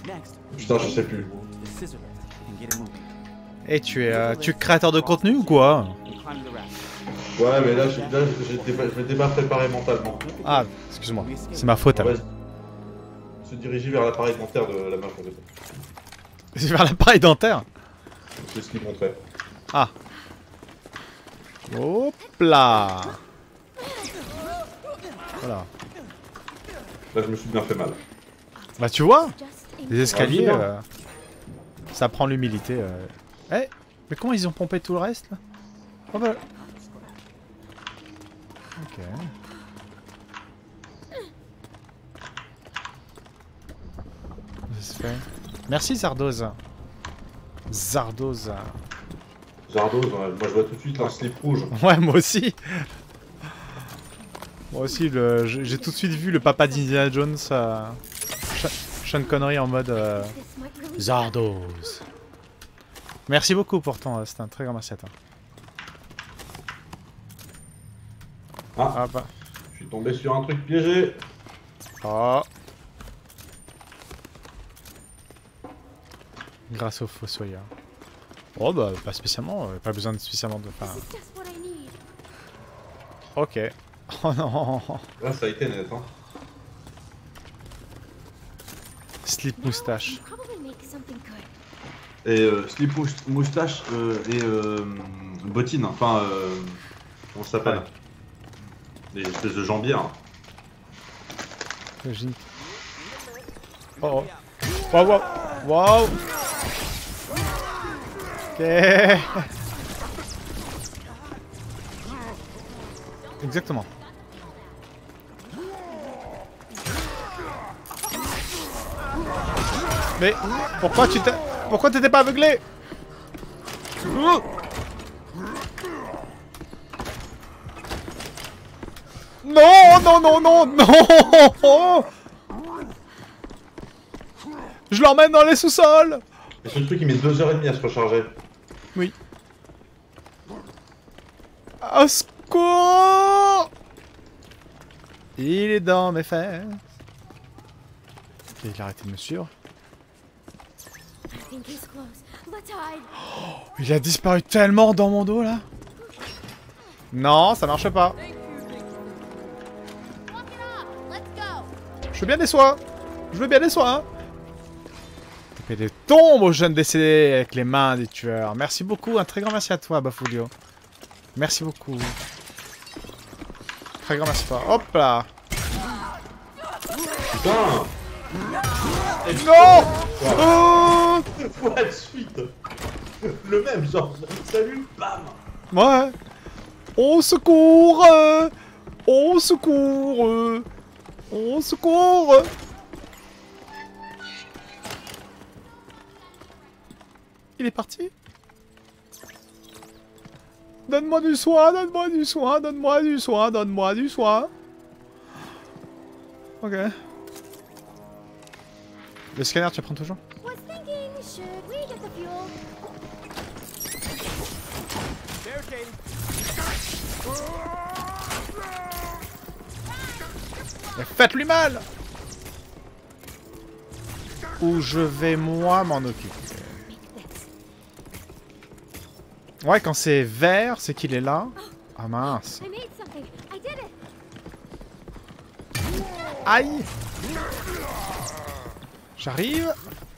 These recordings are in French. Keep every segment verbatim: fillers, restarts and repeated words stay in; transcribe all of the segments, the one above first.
Putain, je sais plus. Et tu es, euh, tu es créateur de contenu ou quoi? Ouais, mais là, je, là j'étais pas, je m'étais pas préparé mentalement. Ah, excuse-moi, c'est ma faute. On Alors. va se diriger vers l'appareil dentaire de la meuf en fait. C'est vers l'appareil dentaire. C'est ce qu'il montrait. Ah. Hop là. Voilà. Là, je me suis bien fait mal. Bah tu vois, les escaliers, Ah, euh, ça prend l'humilité. Euh. Eh, mais comment ils ont pompé tout le reste là? Oh bah. Ok. Ça se fait. Merci Zardoz. Zardoz. Zardoz, ouais, moi je vois tout de suite un slip rouge. Ouais, moi aussi. Moi aussi, le... j'ai tout de suite vu le papa d'Indiana Jones, euh... Sean Connery en mode euh... Zardoz. Merci beaucoup pourtant, c'était un très grand merci à toi. Ah, Ah bah. je suis tombé sur un truc piégé. Oh. Grâce au fossoyeur. Oh bah pas spécialement, euh, pas besoin de spécialement de... Enfin... Ok. Oh non. Là ça a été net hein. Slip moustache. Et euh, slip moustache euh, et euh, bottines, enfin euh, comment ça s'appelle? Des espèces de jambières. Imagine. Oh oh. Wow wow. Wow. Ok. Exactement. Mais pourquoi tu t'es... Pourquoi t'étais pas aveuglé? Non, non, non, non, non. Je l'emmène dans les sous-sols. Et ce truc il met deux heures et demie à se recharger. Oui. Au secours. Il est dans mes fesses. Il a arrêté de me suivre. Oh, il a disparu tellement dans mon dos là. Non, ça marche pas. Je veux bien des soins. Je veux bien des soins. Taper des tombes aux jeunes décédés avec les mains des tueurs. Merci beaucoup, un très grand merci à toi, Bafulio. Merci beaucoup. Très grand merci à toi. Hop là. Putain. Non. Oh. Fois de suite. Le même genre. Salut, bam. Ouais. Au secours. euh, Au secours. euh, Au secours. Il est parti. Donne-moi du soin, donne-moi du soin, donne-moi du soin, donne-moi du soin. Ok. Le scanner, tu prends toujours? Mais faites-lui mal! Ou je vais moi m'en occuper. Ouais, quand c'est vert, c'est qu'il est là. Ah mince. Aïe! J'arrive.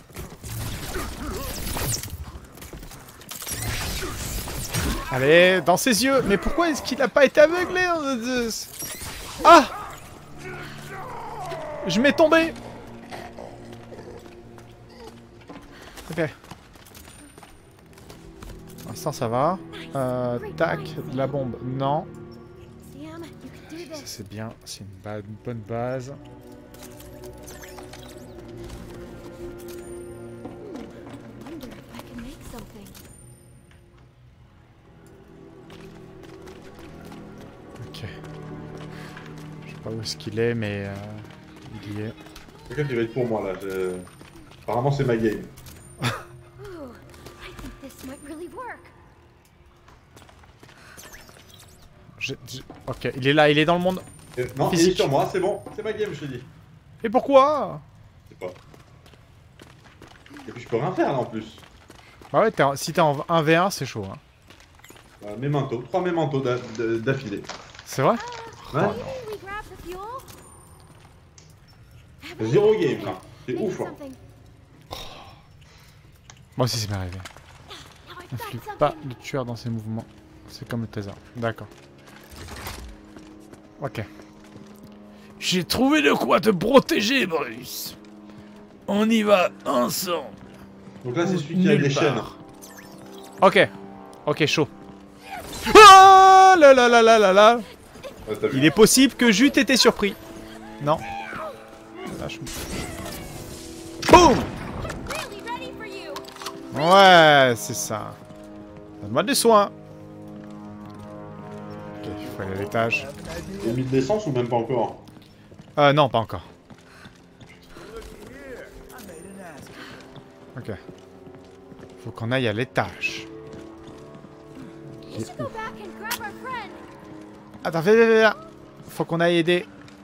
Allez, dans ses yeux. Mais pourquoi est-ce qu'il n'a pas été aveuglé? Ah! Je m'ai tombé. Ok. Pour l'instant, ça va. Euh, tac, de la bombe. Non. Ça, c'est bien. C'est une, ba une bonne base. Ok. Je sais pas où est-ce qu'il est, mais euh, il y est. Quelqu'un qui va être pour moi là. Je... Apparemment, c'est ma game. Je, je... Ok, il est là, il est dans le monde. Euh, non, physique. il est sur moi, c'est bon. C'est ma game, je te dis. Et pourquoi? Je sais pas. Et puis je peux rien faire là en plus. Bah ouais, t'es en- si t'es en un v un, c'est chaud. Hein. Voilà, Memento, trois Memento d'affilée. C'est vrai? Ouais. Zéro game là. C'est ouf hein. Moi aussi, c'est m'est arrivé. Ne flippe pas le tueur dans ses mouvements. C'est comme le trésor. D'accord. Ok. J'ai trouvé de quoi te protéger, Bruce. On y va ensemble. Donc là, c'est celui qui a Nulle les part. chaînes. Ok. Ok, chaud. Ah là là là là là là. Ouais, t'as vu. Il est possible que j'eût été surpris. Non. Lâche. Boum. Ouais, c'est ça. Donne-moi des soins. Ok, il faut aller à l'étage. T'as mis de l'essence ou même pas encore? Euh, non, pas encore. Ok. Faut qu'on aille à l'étage. Il est où? Attends, viens, viens, viens. Faut qu'on aille aider.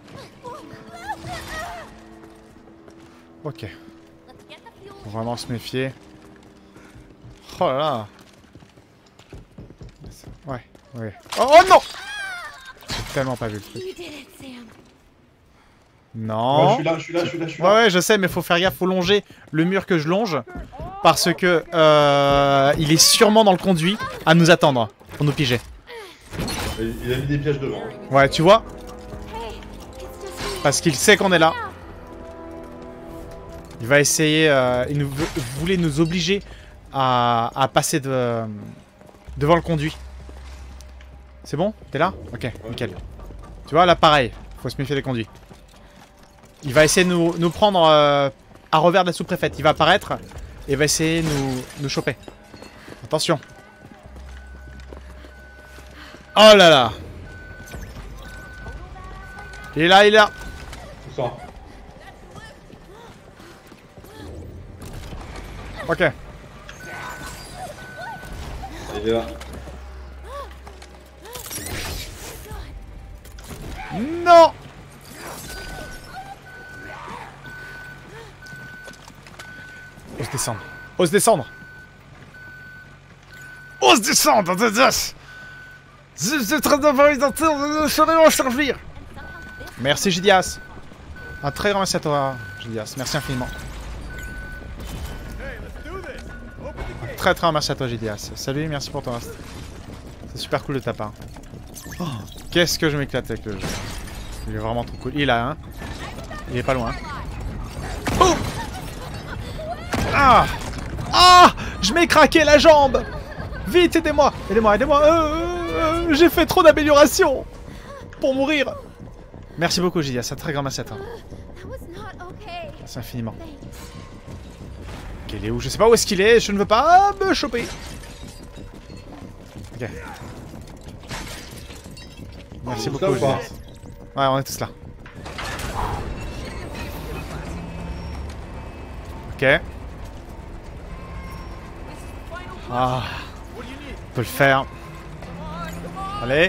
Ok. Faut vraiment se méfier. Oh là là. Ouais, ouais. Oh, oh non! J'ai tellement pas vu le truc. Non. Ouais, je suis là, je suis là, je suis là, je suis Ouais, là. ouais, je sais, mais faut faire gaffe, faut longer le mur que je longe. Parce que euh, il est sûrement dans le conduit à nous attendre pour nous piger. Il il a mis des pièges devant. hein. Ouais, tu vois? Parce qu'il sait qu'on est là. Il va essayer. Euh, il nous veut- voulait nous obliger à, à passer de, devant le conduit. C'est bon? T'es là? Ok, nickel. Tu vois, là pareil, faut se méfier des conduits. Il va essayer de nous, nous prendre euh, à revers de la sous-préfète. Il va apparaître et va essayer de nous, nous choper. Attention. Oh là là. Il est là, il est là. Tout ça. Ok. Il est là. Non. Ose descendre. Ose descendre. Ose descendre. C'est très favorisateur. Je saurais m'en servir. Merci Gidias. Un très grand merci à toi, Gidias. Merci infiniment. Un très très grand merci à toi, Gidias. Salut, merci pour ton reste. C'est super cool de ta part. Oh, qu'est-ce que je m'éclate avec le jeu. Il est vraiment trop cool. Il est là, hein. Il est pas loin. Oh. Ah. Ah. Je m'ai craqué la jambe. Vite, aidez-moi. Aidez-moi, aidez-moi. Euh, euh, euh, J'ai fait trop d'améliorations pour mourir. Merci beaucoup, Gidias. Un très grand merci à toi. Merci infiniment. Ok, il est où? Je sais pas où est-ce qu'il est. Je ne veux pas me choper. Ok. Merci Tous beaucoup, là ou pas? Gidias. Ouais, on est tous là. Ok. Ah. On peut le faire. Allez.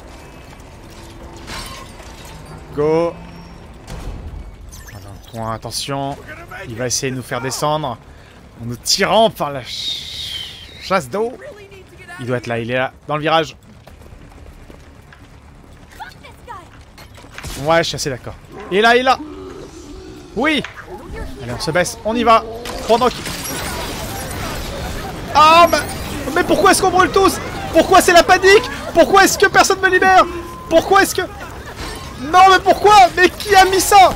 Go. Alors, point, attention. Il va essayer de nous faire descendre en nous tirant par la ch chasse d'eau. Il doit être là, il est là, dans le virage. Ouais, je suis assez d'accord. Il est là, il est là. Oui. Allez, on se baisse, on y va. Pendant qu'il... Ah, mais, mais pourquoi est-ce qu'on brûle tous? Pourquoi c'est la panique? Pourquoi est-ce que personne me libère? Pourquoi est-ce que... Non, mais pourquoi? Mais qui a mis ça?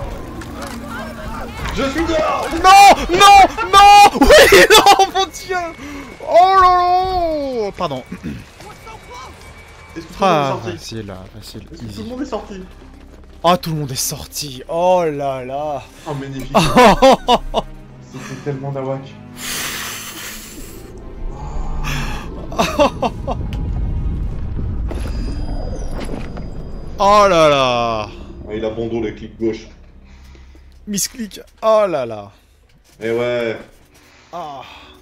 Je suis dehors. Non, non, non. Oui, non, mon dieu. Oh là là. Pardon. Est-ce que tout le monde est Ah, sorti? facile, facile, Est-ce que tout easy. le monde est sorti? Oh, tout le monde est sorti. Oh là là. Oh, magnifique. Oh, C'était tellement d'awak. oh là là. Ah, il a bon dos, le clic gauche. Misclick. Oh là là. Eh ouais. Ah.